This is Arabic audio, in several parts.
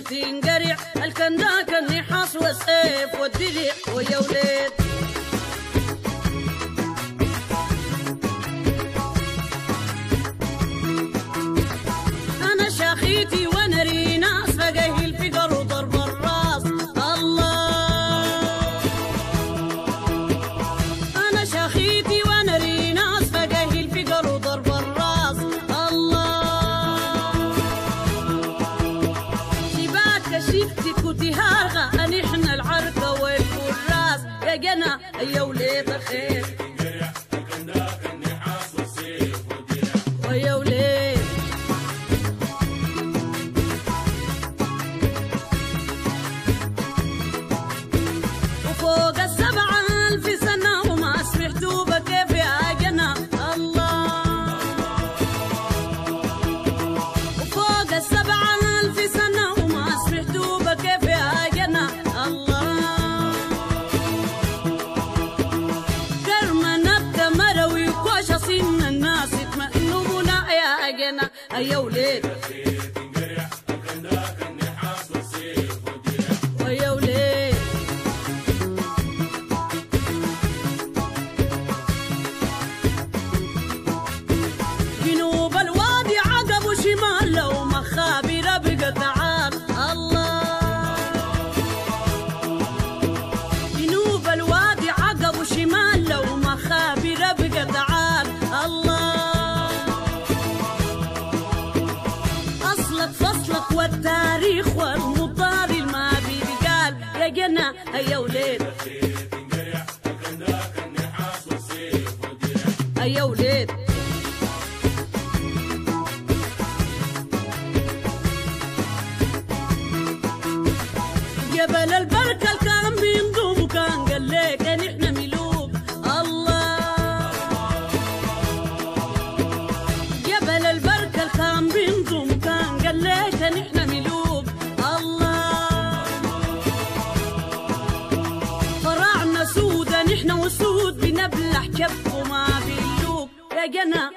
تنقرع الكنداك النحاس والسيف والدرع ويا وليد أنا شاخيتي وانا ريناس فقه الفقر وضرب الراس الله أنا شاخيتي وانا ريناس فقه الفقر وضرب الراس الله شباك شفتك وتهارغة نحن العركة والفراس يا جنا يا وليد الخير ويا وليد وفوق 7000 سنة وما سمعتوا بكيف يا جنا الله وفوق 7000 سنة وما سمعتوا بكيف يا جنا الله كرمة نبتة مروي وكوشة سن الناس يطمئنوا منا يا جنا يا وليد ويا وليد جنوب الوادي عقب وشمال لو مخابر بقى تعال الله جنوب الوادي عقب وشمال لو مخابر بقى تعال الله أصلك فصلك والتاريخ والمضاري ما بيقال يا جنة يا وليد يا وليد جبل البركة كان بينضم وكان قال لك نحن ملوك الله جبل البركة كان بينضم وكان قال لك نحن ملوك الله فرعنا سودا نحن وسود بنبلح كف وما بيلوك يا جنا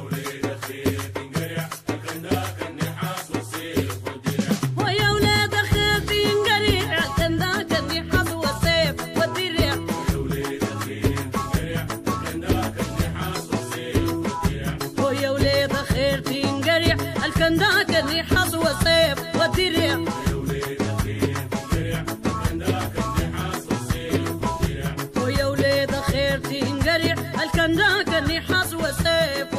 ويا ولاد الخير تنقرع الكنداك النحاس والسيف والدرع ويا ولاد الخير تنقرع الكنداك النحاس والسيف والدرع ويا ولاد الخير تنقرع الكنداك النحاس والسيف